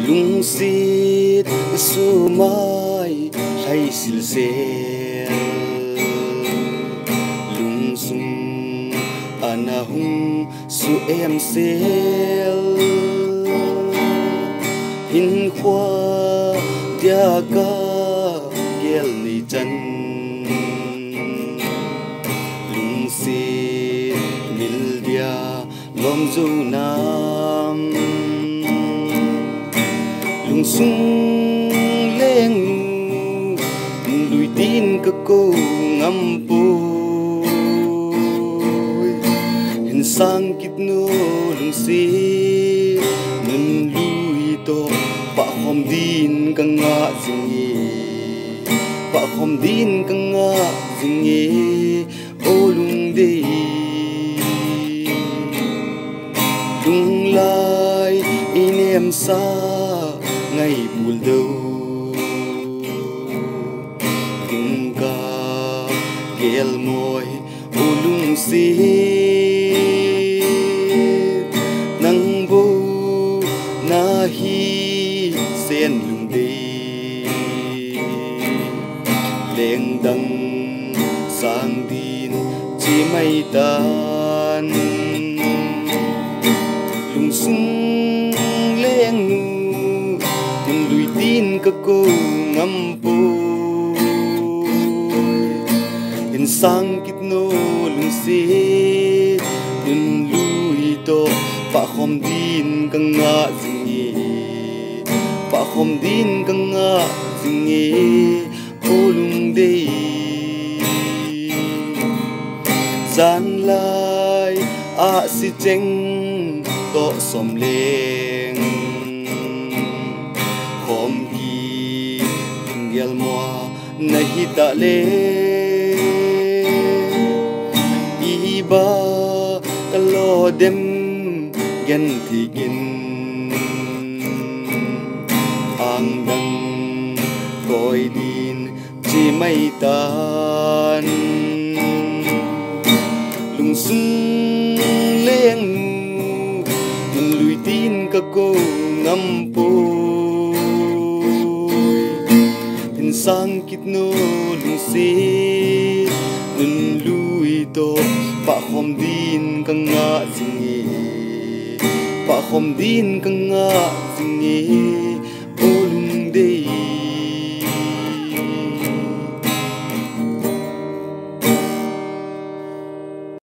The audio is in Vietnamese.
lung sit su mai hay sil sel lung sung anahung su em sel hin khoa dia ka gel ni chân lung sit mil dia lom du nam lung sung leng lùi tin cơ cô ngâm bôi hình sang kít nô lung si nên lùi to bạ hôm din căng ngã dinh bạ hôm din căng ngã dinh ô lung đi lung lai in em xa ngày buồn đâu tiếng ca ghel môi ô lung si nắng vô na hi sen lung đi lên đằng sang tin chỉ mây tan lung sung lên lùi tin cơ cô ngâm bôi hình sang kít nô lung si nên lùi to bạ hôm tin căng ngã dinh bạ hôm tin căng ngã dinh ô lung đi gian lai si cheng to som leng hôm kỳ gel moa nahi ta le iba kalo dem gen thi gin ang dang koi din chi mai tan lung sung leng lùi tin cơ cô ngâm bôi hình sang kít nô lung si nên lùi to bạ hôm din căng ngã dinh bạ hôm din căng ngã dinh